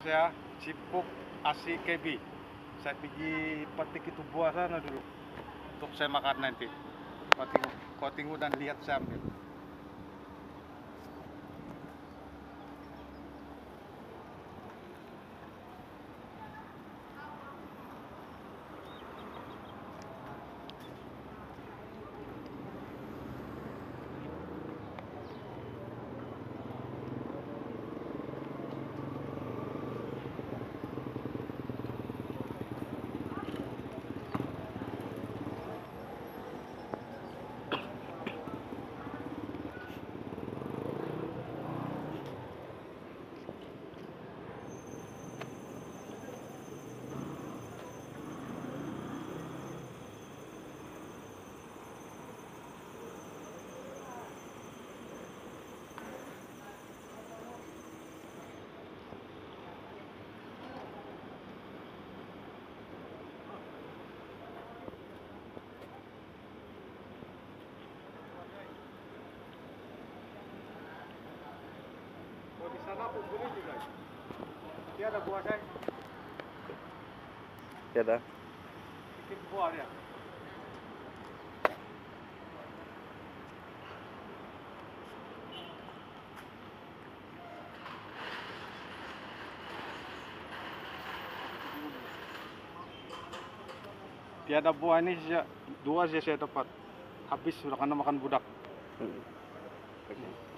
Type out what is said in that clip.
Saya Cipuk Asi Kebi. Saya pergi petik itu buah sana dulu untuk saya makan nanti. Kau tengok dan lihat saya ambil. Oh, di sana pun boleh juga. Dia ada buah saya. Tiada. Bikin buah dia. Tiada buah ini dua saja saya dapat. Habis sudah karena makan budak. Oke.